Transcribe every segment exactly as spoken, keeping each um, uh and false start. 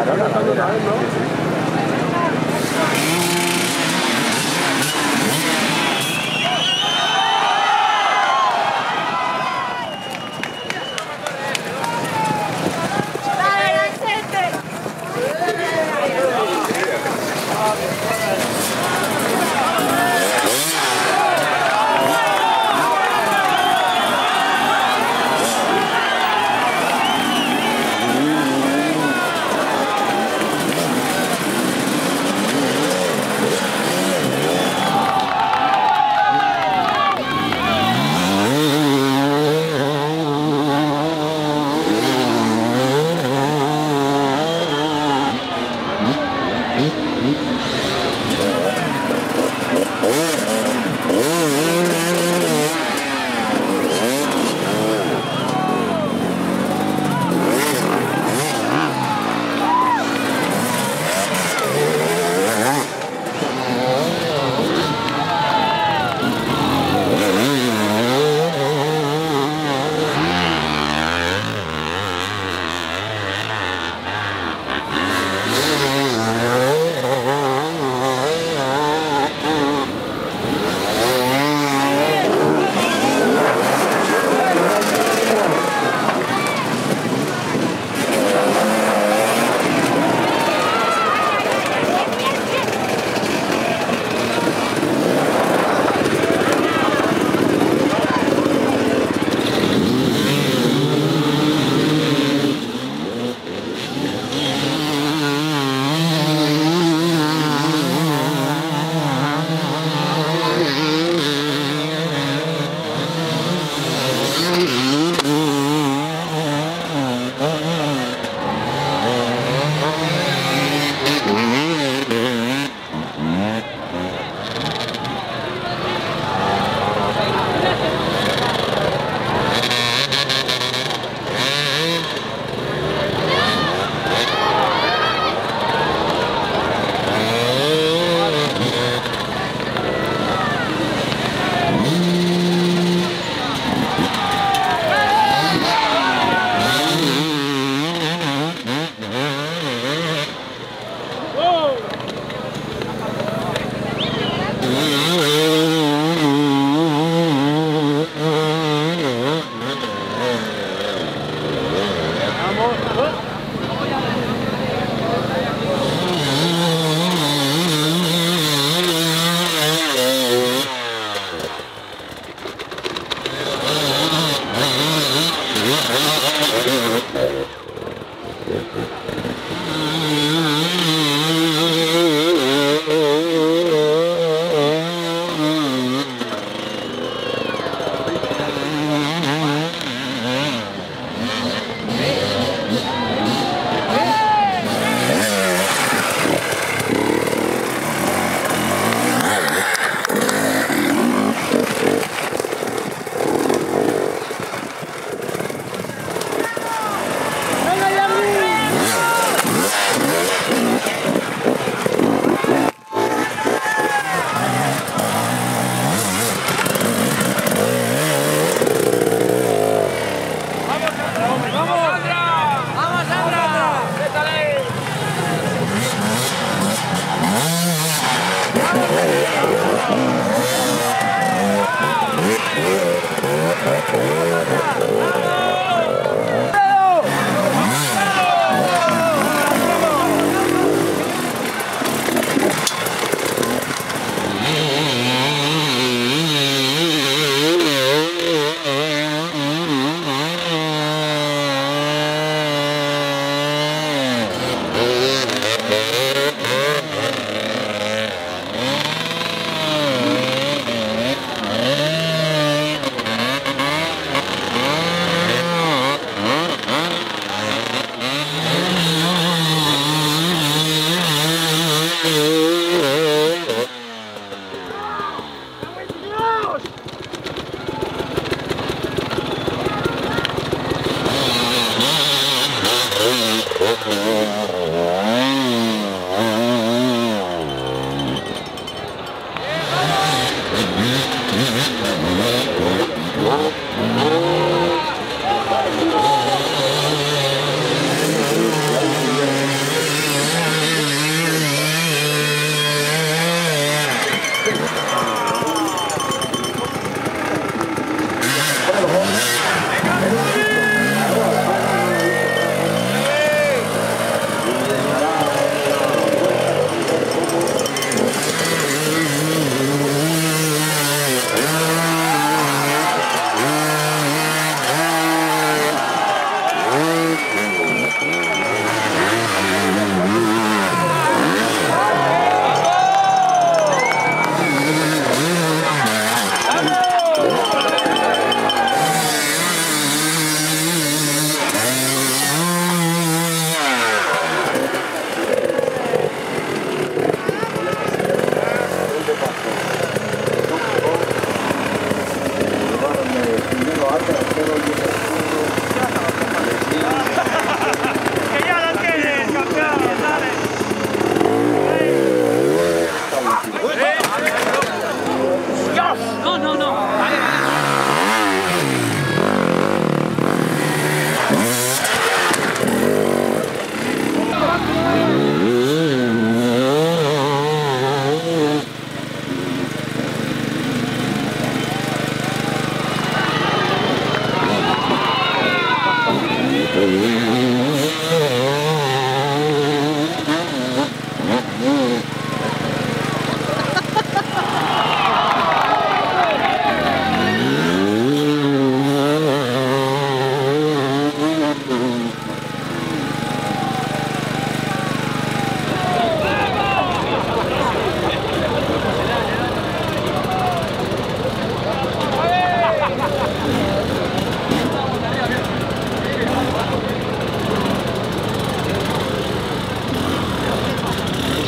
Claro, la madera.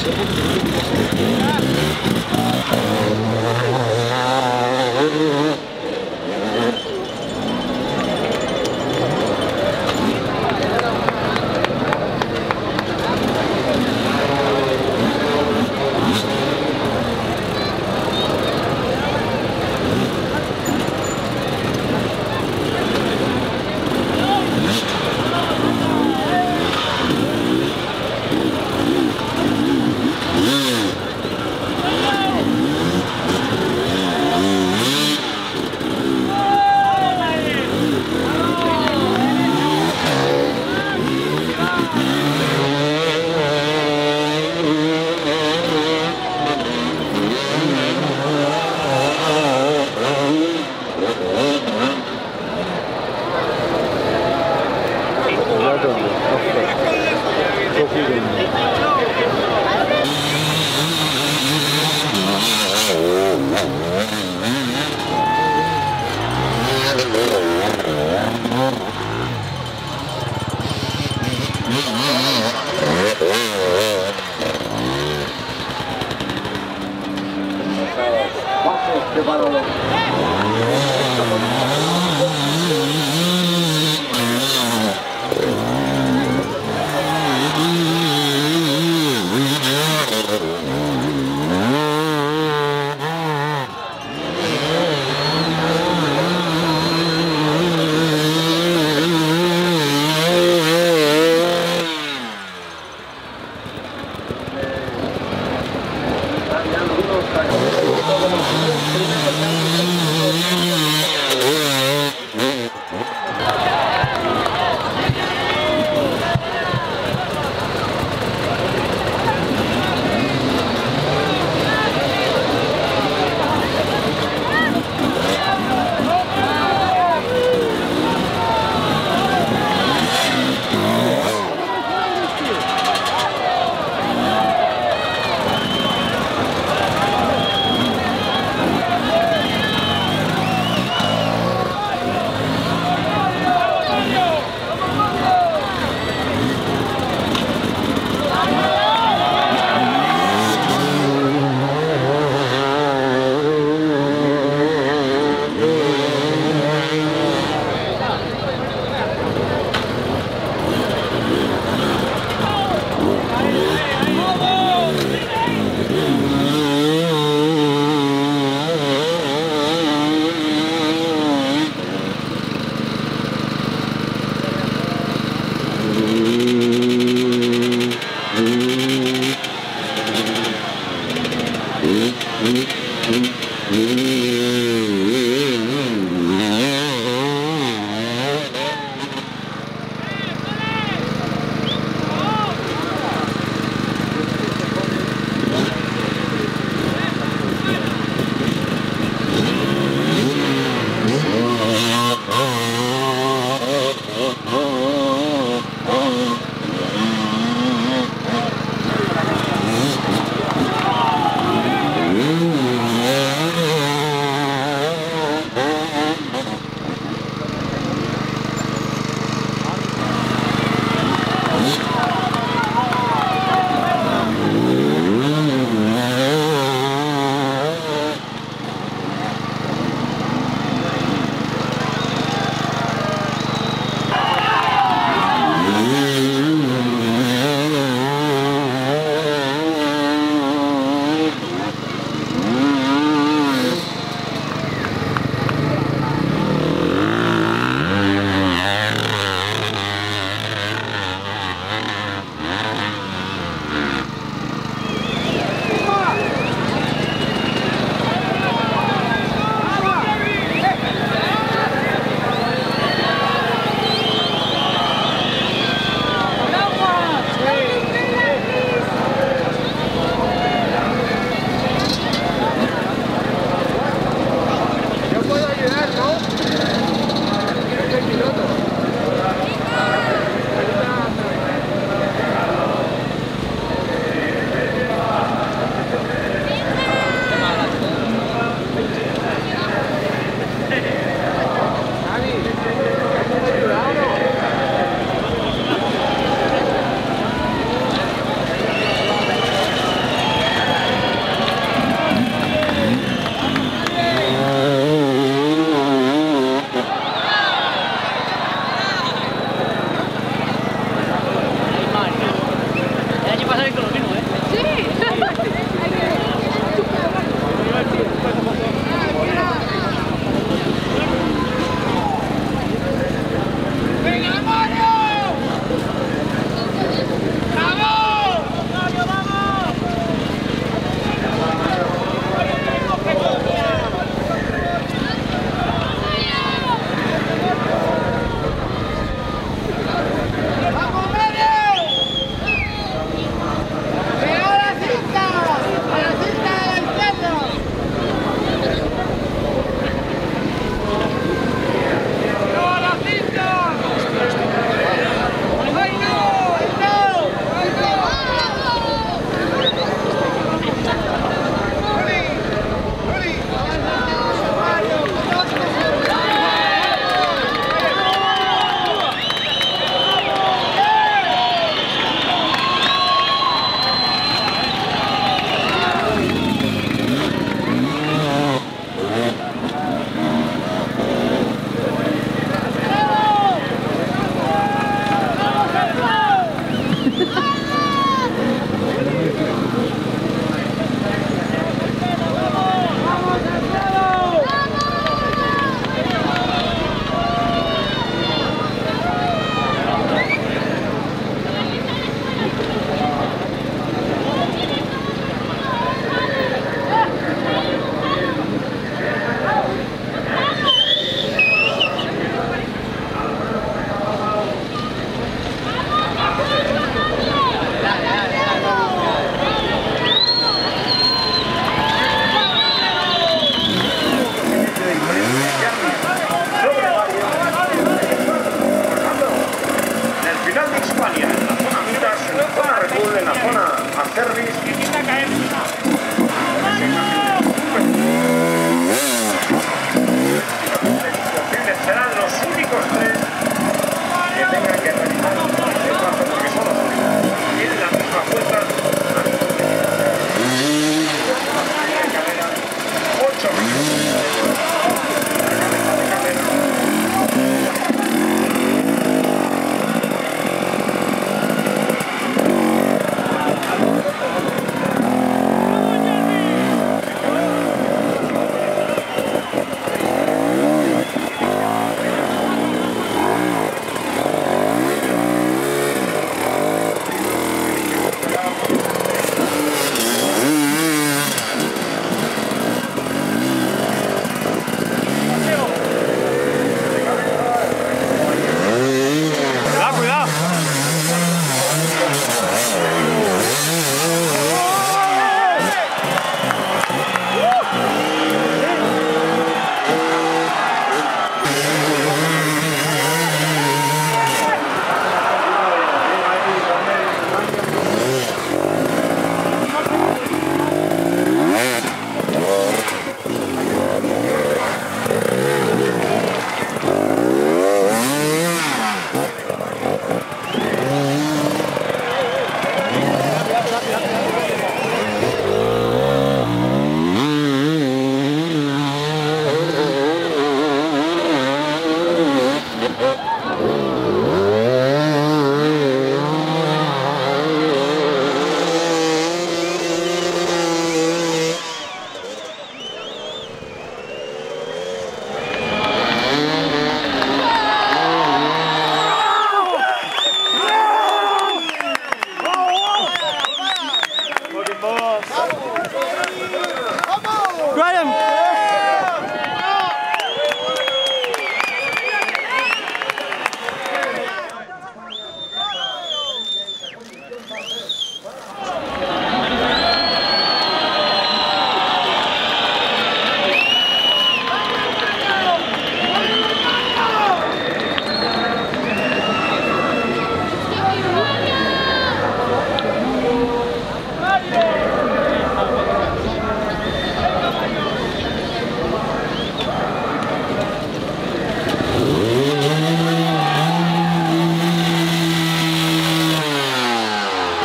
Primero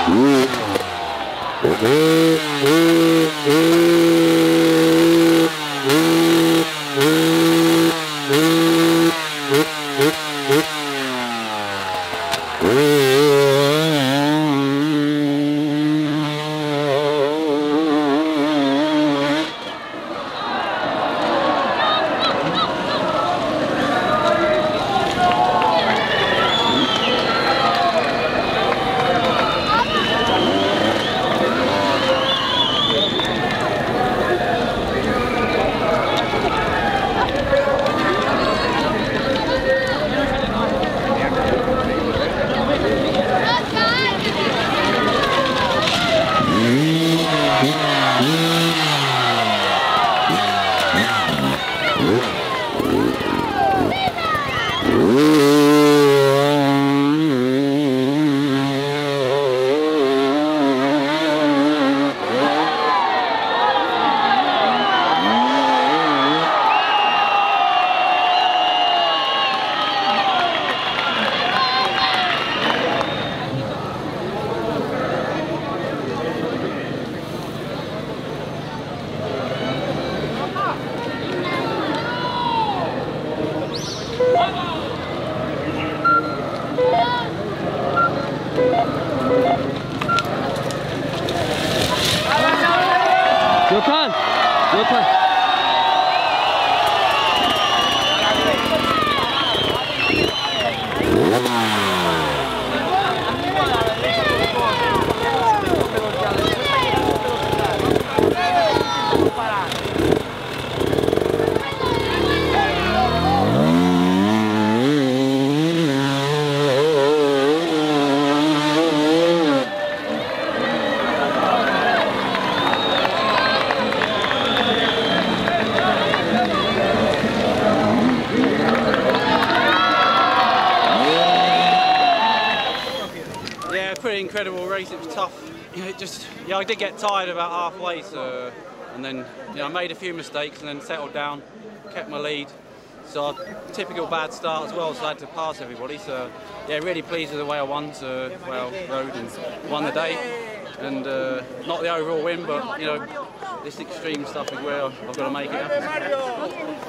Your plan. Your plan. Pretty incredible race. It was tough. You know, it just yeah, I did get tired about halfway, so and then you know I made a few mistakes and then settled down, kept my lead. So typical bad start as well. So I had to pass everybody. So yeah, really pleased with the way I won. So well rode and won the day, and uh, not the overall win, but you know this extreme stuff is where I've got to make it happen.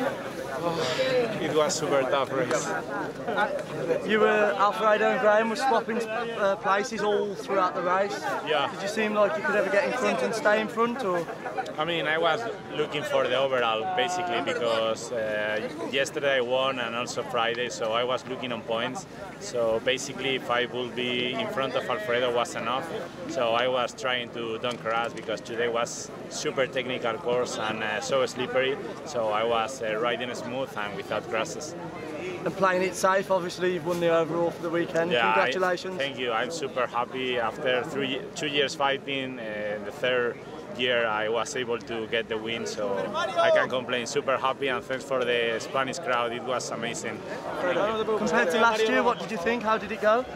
It was super tough race. You were Alfredo and Graham were swapping uh, places all throughout the race. Yeah. Did you seem like you could ever get in front and stay in front, or? I mean, I was looking for the overall basically because uh, yesterday I won and also Friday, so I was looking on points. So basically, if I would be in front of Alfredo was enough. So I was trying to don't crash because today was super technical course and uh, so slippery. So I was uh, riding smooth and without crashes. And playing it safe, obviously you've won the overall for the weekend. Yeah, congratulations. I, thank you. I'm super happy. After three, two years fighting, uh, the third year I was able to get the win, so I can't complain. Super happy, and thanks for the Spanish crowd. It was amazing. Compared to last year, what did you think? How did it go?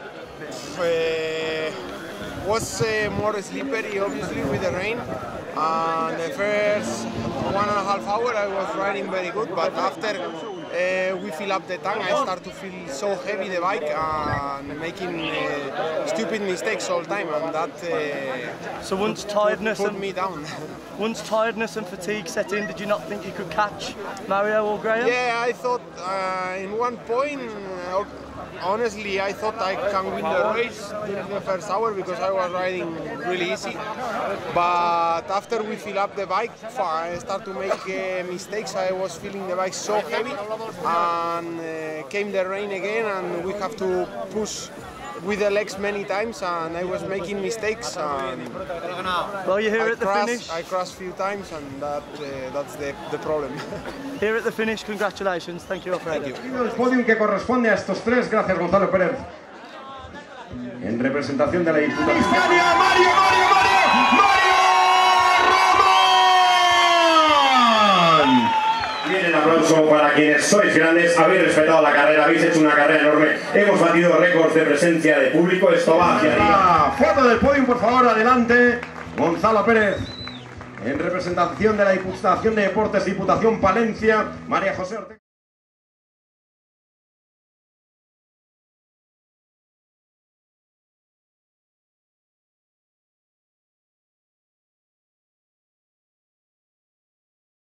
Uh, was uh, more slippery, obviously, with the rain. And the first one and a half hour I was riding very good, but after uh, we fill up the tank, I start to feel so heavy the bike and making uh, stupid mistakes all the time, and that uh, so once tiredness put and me down. Once tiredness and fatigue set in, did you not think you could catch Mario or Graham? Yeah, I thought uh, in one point. Uh, Honestly, I thought I can win the race during the first hour because I was riding really easy. But after we fill up the bike, I start to make uh, mistakes. I was feeling the bike so heavy, and uh, came the rain again, and we have to push with the legs many times, and I was making mistakes. And well, you're here I at the crashed, finish. I crashed a few times, and that uh, that's the, the problem. Here at the finish, congratulations. Thank you, Alfredo. Thank you. El podium que corresponde a estos tres, gracias Gonzalo Pérez. En representación de la Diputación. ¡Hixpania! ¡Mario, Mario, Mario! ¡Mario Román! Bien, el aplauso para quienes sois grandes, habéis respetado la carrera, habéis hecho una carrera enorme, hemos batido récords de presencia de público, esto va hacia arriba. Foto del podium, por favor, adelante. Gonzalo Pérez. En representación de la Diputación de Deportes, Diputación Palencia, María José Ortega.